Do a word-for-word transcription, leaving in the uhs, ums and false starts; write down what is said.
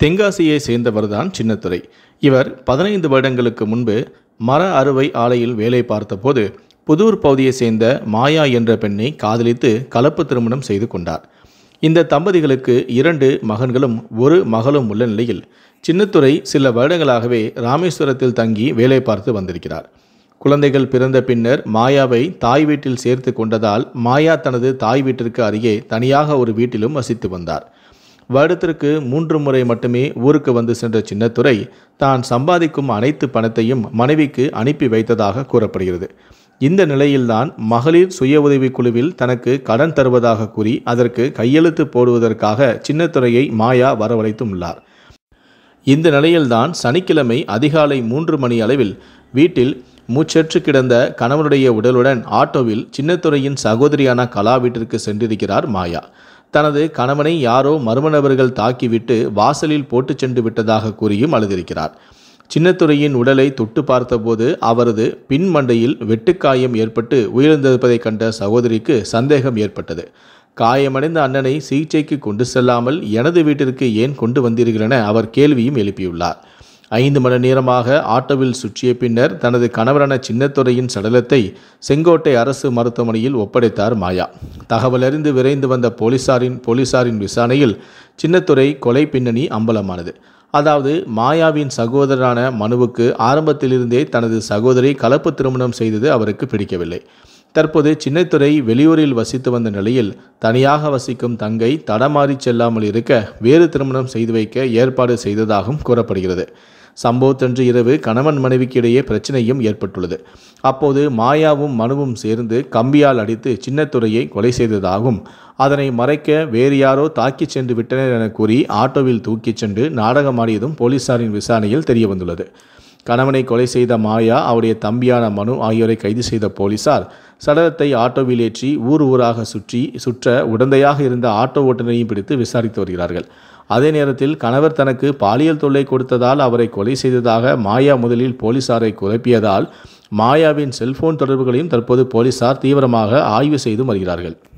தென்காசியை சேர்ந்தவர்தான் சின்னத்துரை. இவர் பதினைந்து வருடங்களுக்கு முன்பு மர அறுவை ஆலையில் வேலை பார்த்தபோது புதூர் பகுதியை சேர்ந்த மாயா என்ற பெண்ணை காதலித்து கலப்பு திருமணம் செய்து கொண்டார். இந்த தம்பதிகளுக்கு இரண்டு மகன்களும் ஒரு மகளும் உள்ள நிலையில் சின்னத்துரை சில வருடங்களாகவே ராமேஸ்வரத்தில் தங்கி வேலை பார்த்து வந்திருக்கிறார். குழந்தைகள் பிறந்த பின்னர் மாயாவை தாய் வீட்டில் சேர்த்து கொண்டதால் மாயா தனது தாய் வீட்டிற்கு அருகே தனியாக ஒரு வீட்டிலும் வசித்து வந்தார். வருடத்திற்கு மூன்று முறை மட்டுமே ஊருக்கு வந்து சென்ற சின்னத்துரை தான் சம்பாதிக்கும் அனைத்து பணத்தையும் மனைவிக்கு அனுப்பி வைத்ததாக கூறப்படுகிறது. இந்த நிலையில்தான் மகளிர் சுய உதவிக் குழுவில் தனக்கு கடன் தருவதாக கூறி அதற்கு கையெழுத்து போடுவதற்காக சின்னத்துரையை மாயா வரவழைத்துள்ளார். இந்த நிலையில்தான் சனிக்கிழமை அதிகாலை மூன்று மணி அளவில் வீட்டில் மூச்சற்று கிடந்த கணவனுடைய உடலுடன் ஆட்டோவில் சின்னத்துரையின் சகோதரியான கலா வீட்டிற்கு சென்றிருக்கிறார் மாயா. தனது கணவனை யாரோ மர்ம நபர்கள் தாக்கிவிட்டு வாசலில் போட்டு சென்று விட்டதாக கூறியும் அழுதிருக்கிறார். சின்னத்துரையின் உடலை தொட்டு பார்த்தபோது அவரது பின் மண்டையில் வெட்டுக்காயம் ஏற்பட்டு உயிரிழந்திருப்பதை கண்ட சகோதரிக்கு சந்தேகம் ஏற்பட்டது. காயமடைந்த அண்ணனை சிகிச்சைக்கு கொண்டு செல்லாமல் எனது வீட்டிற்கு ஏன் கொண்டு வந்தீர்கள் என அவர் கேள்வியும் எழுப்பியுள்ளார். ஐந்து மணி நேரமாக ஆட்டோவில் சுற்றிய பின்னர் தனது கணவரான சின்னத்துரையின் சடலத்தை செங்கோட்டை அரசு மருத்துவமனையில் ஒப்படைத்தார் மாயா. தகவல் அறிந்து விரைந்து வந்த போலீசாரின் போலீசாரின் விசாரணையில் சின்னத்துரை கொலை பின்னணி அம்பலமானது. அதாவது மாயாவின் சகோதரரான மனுவுக்கு ஆரம்பத்திலிருந்தே தனது சகோதரி கலப்பு திருமணம் செய்தது அவருக்கு பிடிக்கவில்லை. தற்போது சின்னத்துரை வெளியூரில் வசித்து வந்த நிலையில் தனியாக வசிக்கும் தங்கை தடமாறி செல்லாமல் இருக்க வேறு திருமணம் செய்து வைக்க ஏற்பாடு செய்ததாகவும் கூறப்படுகிறது. சம்பவத்தன்று இரவு கணவன் மனைவிக்கு இடையே பிரச்சனையும் ஏற்பட்டுள்ளது. அப்போது மாயாவும் மனுவும் சேர்ந்து கம்பியால் அடித்து சின்னத்துரையை கொலை செய்ததாகவும் அதனை மறைக்க வேறு யாரோ தாக்கிச் சென்று விட்டனர் என கூறி ஆட்டோவில் தூக்கிச் சென்று நாடகமாடியதும் போலீசாரின் விசாரணையில் தெரிய வந்துள்ளது. கணவனை கொலை செய்த மாயா, அவருடைய தம்பியான மனு ஆகியோரை கைது செய்த போலீசார் சடலத்தை ஆட்டோவில் ஏற்றி ஊர் ஊராக சுற்றி சுற்ற உடந்தையாக இருந்த ஆட்டோ ஓட்டுநரையும் பிடித்து விசாரித்து வருகிறார்கள். அதே நேரத்தில் கணவர் தனக்கு பாலியல் தொல்லை கொடுத்ததால் அவரை கொலை செய்ததாக மாயா முதலில் போலீசாரை குழப்பியதால் மாயாவின் செல்போன் தொடர்புகளையும் தற்போது போலீசார் தீவிரமாக ஆய்வு செய்து வருகிறார்கள்.